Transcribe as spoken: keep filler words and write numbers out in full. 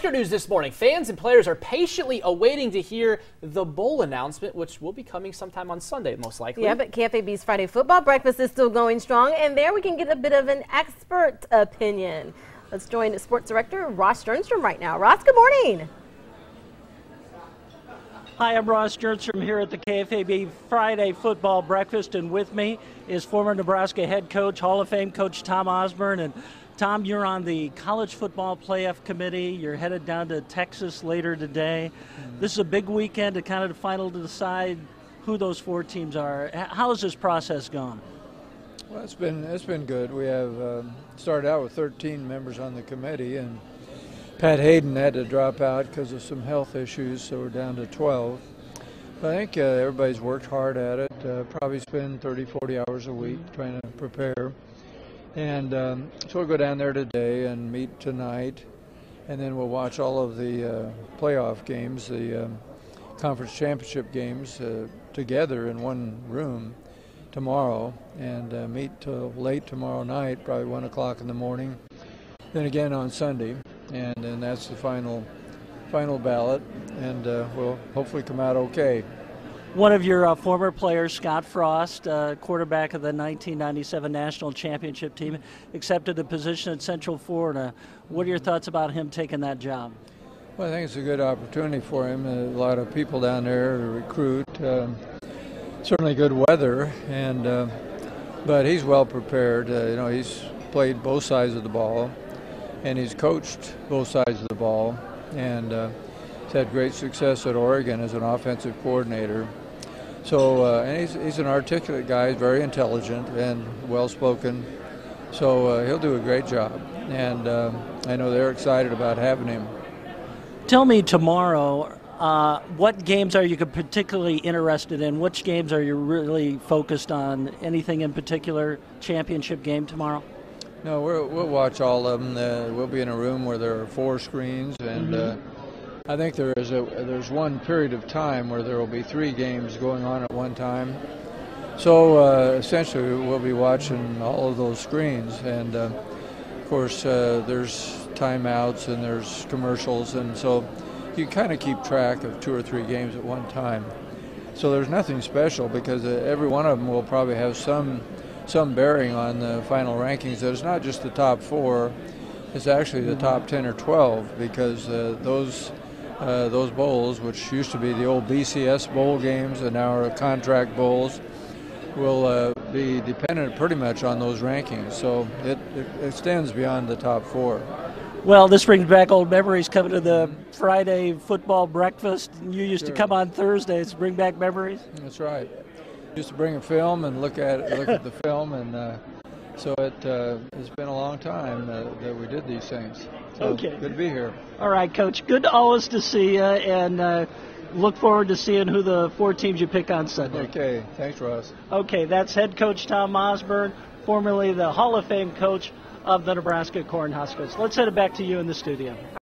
Husker news this morning. Fans and players are patiently awaiting to hear the bowl announcement, which will be coming sometime on Sunday, most likely. Yeah, but K F A B's Friday football breakfast is still going strong, and there we can get a bit of an expert opinion. Let's join sports director Ross Jernstrom right now. Ross, good morning. Hi, I'm Ross Jernstrom here at the K F A B Friday football breakfast, and with me is former Nebraska head coach, Hall of Fame coach Tom Osborne. And Tom, you're on the college football playoff committee. You're headed down to Texas later today. Mm-hmm. This is a big weekend to kind of the final to decide who those four teams are. How has this process gone? Well, it's been it's been good. We have um, started out with thirteen members on the committee, and Pat Hayden had to drop out because of some health issues, so we're down to twelve. But I think uh, everybody's worked hard at it. Uh, probably spend thirty, forty hours a week trying to prepare. And um, so we'll go down there today and meet tonight, and then we'll watch all of the uh, playoff games, the um, conference championship games, uh, together in one room tomorrow, and uh, meet till late tomorrow night, probably one o'clock in the morning. Then again on Sunday, and then that's the final, final ballot, and uh, we'll hopefully come out okay. One of your uh, former players, Scott Frost, uh, quarterback of the nineteen ninety-seven National Championship team, accepted a position at Central Florida. What are your thoughts about him taking that job? Well, I think it's a good opportunity for him. A lot of people down there to recruit. Um, certainly good weather, and uh, but he's well prepared. Uh, you know, he's played both sides of the ball, and he's coached both sides of the ball, and uh, he's had great success at Oregon as an offensive coordinator. So, uh, and he's, he's an articulate guy, he's very intelligent and well-spoken, so uh, he'll do a great job, and uh, I know they're excited about having him. Tell me tomorrow, uh, what games are you particularly interested in? Which games are you really focused on? Anything in particular, championship game tomorrow? No, we're, we'll watch all of them. Uh, we'll be in a room where there are four screens, and mm-hmm. uh, I think there is a there's one period of time where there will be three games going on at one time. So uh, essentially, we'll be watching all of those screens, and uh, of course, uh, there's timeouts and there's commercials, and so you kind of keep track of two or three games at one time. So there's nothing special because uh, every one of them will probably have some. some bearing on the final rankings. That it's not just the top four, it's actually the top ten or twelve, because uh, those uh, those bowls, which used to be the old B C S bowl games and now are contract bowls, will uh, be dependent pretty much on those rankings. So it, it extends beyond the top four. Well, this brings back old memories coming to the Friday football breakfast. You used sure. to come on Thursdays to bring back memories? That's right. Used to bring a film and look at it, look at the film, and uh, so it uh, it's been a long time uh, that we did these things. So okay, good to be here. All right, Coach. Good always to see you, and uh, look forward to seeing who the four teams you pick on Sunday. Okay, thanks, Ross. Okay, that's head coach Tom Osborne, formerly the Hall of Fame coach of the Nebraska Cornhuskers. Let's head it back to you in the studio.